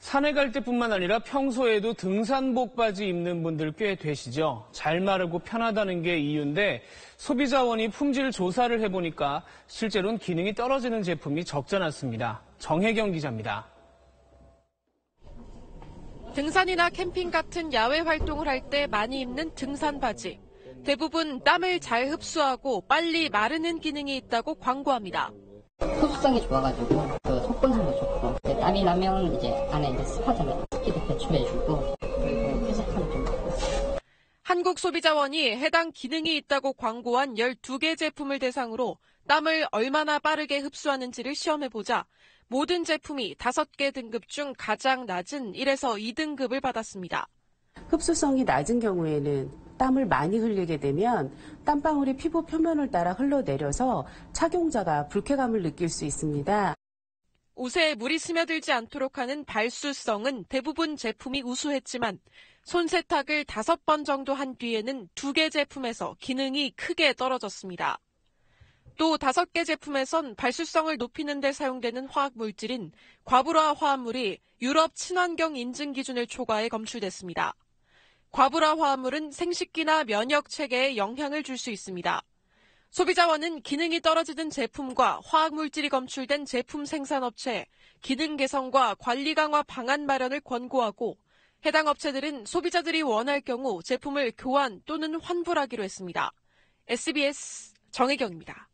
산에 갈 때뿐만 아니라 평소에도 등산복 바지 입는 분들 꽤 되시죠. 잘 마르고 편하다는 게 이유인데 소비자원이 품질 조사를 해보니까 실제로는 기능이 떨어지는 제품이 적지 않았습니다. 정혜경 기자입니다. 등산이나 캠핑 같은 야외 활동을 할 때 많이 입는 등산 바지. 대부분 땀을 잘 흡수하고 빨리 마르는 기능이 있다고 광고합니다. 흡수성이 좋아가지고 속건성도 좋고 땀이 나면 이제 안에 이제 습하잖아요. 습기도 배출해주고 그리고 쾌적함이 좀 있고. 한국소비자원이 해당 기능이 있다고 광고한 12개 제품을 대상으로 땀을 얼마나 빠르게 흡수하는지를 시험해보자 모든 제품이 5개 등급 중 가장 낮은 1에서 2등급을 받았습니다. 흡수성이 낮은 경우에는 땀을 많이 흘리게 되면 땀방울이 피부 표면을 따라 흘러내려서 착용자가 불쾌감을 느낄 수 있습니다. 옷에 물이 스며들지 않도록 하는 발수성은 대부분 제품이 우수했지만 손 세탁을 5번 정도 한 뒤에는 2개 제품에서 기능이 크게 떨어졌습니다. 또 5개 제품에선 발수성을 높이는 데 사용되는 화학물질인 과불화 화합물이 유럽 친환경 인증 기준을 초과해 검출됐습니다. 과불화 화합물은 생식기나 면역 체계에 영향을 줄 수 있습니다. 소비자원은 기능이 떨어지는 제품과 화학물질이 검출된 제품 생산업체에 기능 개선과 관리 강화 방안 마련을 권고하고 해당 업체들은 소비자들이 원할 경우 제품을 교환 또는 환불하기로 했습니다. SBS 정혜경입니다.